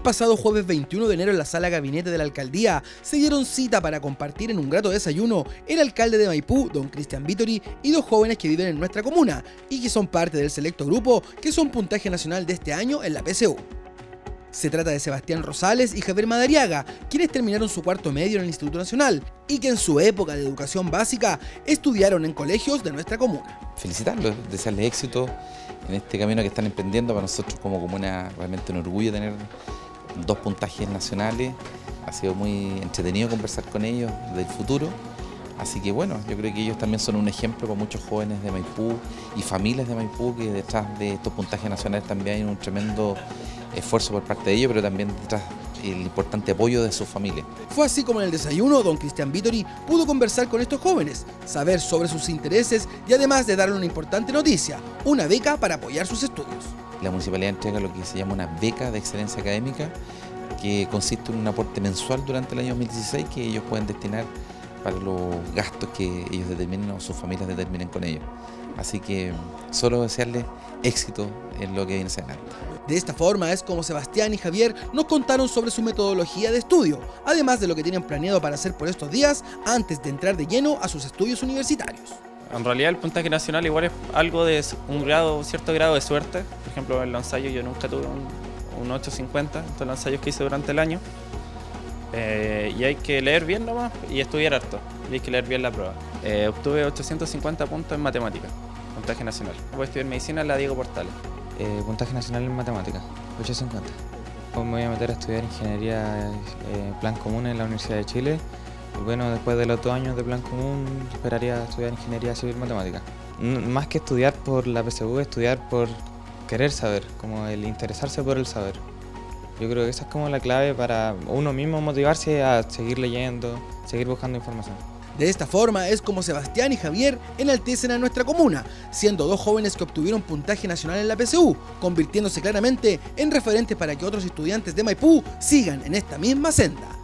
pasado jueves 21 de enero en la sala gabinete de la alcaldía se dieron cita para compartir en un grato desayuno el alcalde de Maipú, don Cristian Vittori, y dos jóvenes que viven en nuestra comuna y que son parte del selecto grupo que son puntaje nacional de este año en la PSU. Se trata de Sebastián Rosales y Javier Madariaga, quienes terminaron su cuarto medio en el Instituto Nacional y que en su época de educación básica estudiaron en colegios de nuestra comuna. Felicitarlos, desearles éxito en este camino que están emprendiendo. Para nosotros como comuna realmente un orgullo tener dos puntajes nacionales. Ha sido muy entretenido conversar con ellos del futuro. Así que bueno, yo creo que ellos también son un ejemplo para muchos jóvenes de Maipú y familias de Maipú, que detrás de estos puntajes nacionales también hay un tremendo esfuerzo por parte de ellos, pero también detrás el importante apoyo de sus familias. Fue así como en el desayuno don Cristian Vittori pudo conversar con estos jóvenes, saber sobre sus intereses y además de darle una importante noticia, una beca para apoyar sus estudios. La municipalidad entrega lo que se llama una beca de excelencia académica, que consiste en un aporte mensual durante el año 2016 que ellos pueden destinar para los gastos que ellos determinen o sus familias determinen con ellos. Así que solo desearles éxito en lo que viene hacia adelante. De esta forma es como Sebastián y Javier nos contaron sobre su metodología de estudio, además de lo que tienen planeado para hacer por estos días antes de entrar de lleno a sus estudios universitarios. En realidad el puntaje nacional igual es algo de cierto grado de suerte. Por ejemplo, en los ensayos yo nunca tuve un 850 en todos los ensayos que hice durante el año. Y hay que leer bien nomás y estudiar harto. Y hay que leer bien la prueba. Obtuve 850 puntos en matemáticas, puntaje nacional. Voy a estudiar medicina en la Diego Portales. Puntaje nacional en matemáticas, 850. Me voy a meter a estudiar ingeniería plan común en la Universidad de Chile. Y bueno, después de los 2 años de plan común, esperaría estudiar ingeniería civil matemática. Más que estudiar por la PSU, estudiar por querer saber, como el interesarse por el saber. Yo creo que esa es como la clave para uno mismo motivarse a seguir leyendo, seguir buscando información. De esta forma es como Sebastián y Javier enaltecen a nuestra comuna, siendo dos jóvenes que obtuvieron puntaje nacional en la PSU, convirtiéndose claramente en referentes para que otros estudiantes de Maipú sigan en esta misma senda.